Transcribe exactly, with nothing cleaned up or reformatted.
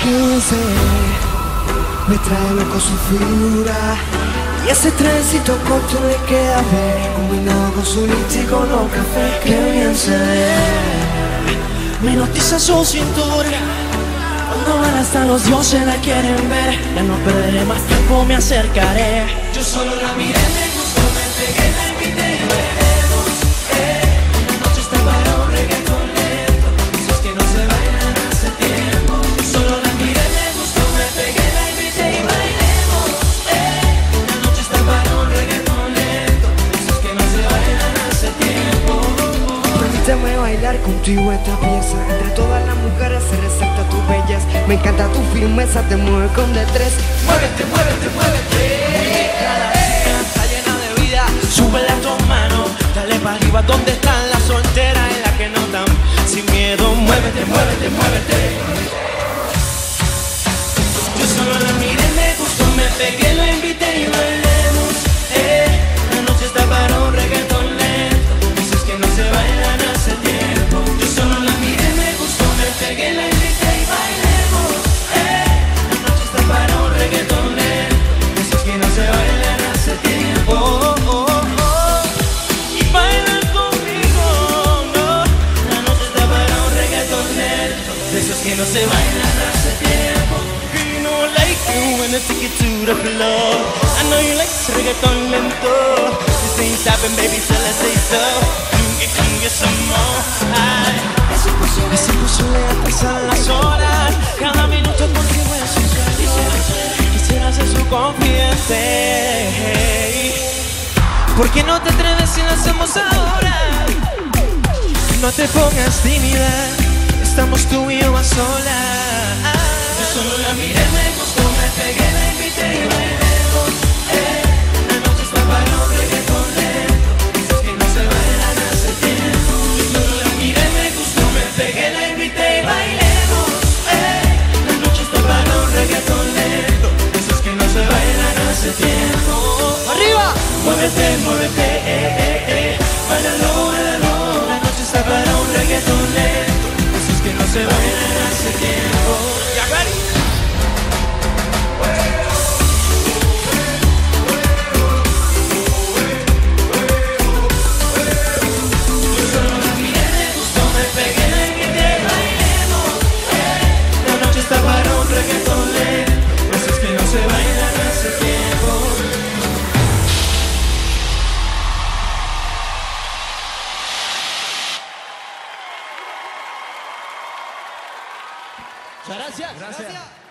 quince me trae loco su figura. Y ese trencito corto le queda bien, combinado con su lipstick con los cafés. Que bien se ve, me hipnotiza su cintura. Cuando van hasta los dioses la quieren ver. Ya no perderé más tiempo, me acercaré. Yo solo la miré, me gustó, me pegué, la invité y bailemos. Eh, la noche está para un reggaetón lento, esos que no se bailan hace tiempo. Yo solo la miré, me gustó, me pegué, la invité y bailemos. Eh, la noche está para un reggaetón lento, esos que no se bailan hace tiempo. Permíteme bailar contigo esta pieza. Entre todas las mujeres se resalta tu belleza. Me encanta tu firmeza, te mueves con destreza. Muévete, muévete, muévete. Cada día está llena de vida. Súbele a tus manos, dale para arriba. ¿Dónde están las solteras y las que no están sin miedo? Muévete, muévete, muévete. Yo solo la miré, me gustó, me pegué, la invité y bailemos. Eh, la noche está para un reggaetón lento, esos que no se bailan hace tiempo. Yo solo la miré, me gustó, me pegué, la invité y bailemos. Eh, la noche está para un reggaetón lento, esos que no se bailan hace tiempo. Oh, oh, oh. Y bailan conmigo, no. La noche está para un reggaetón lento, de esos que no se bailan hace tiempo. You know I like you when I take it to the floor. I know you like reggaetón lento. This ain't stopping, baby, so let's say so. Come get, come get some more. Ay, es imposible, es imposible atrasar las horas. Cada minuto contigo es un sueño. Quisiera ser su confidente. ¿Por qué no te atreves si lo hacemos ahora? No te pongas tímida, estamos tú y yo a solas. Yo solo la miré, me gustó, me pegué, la invité y bailemos. Eh, la noche está para un reggaetón lento, esos que no se bailan hace tiempo. Yo solo la miré, me gustó, me pegué, la invité y bailemos. Eh, la noche está para un reggaetón lento, esos que no se bailan hace tiempo. ¡Arriba! Muévete, muévete, eh, eh, eh. Bailalo, bailalo. La noche está para un reggaetón lento, esos que no se bailan hace tiempo. ¡Ya, Gary! Muchas gracias. Gracias.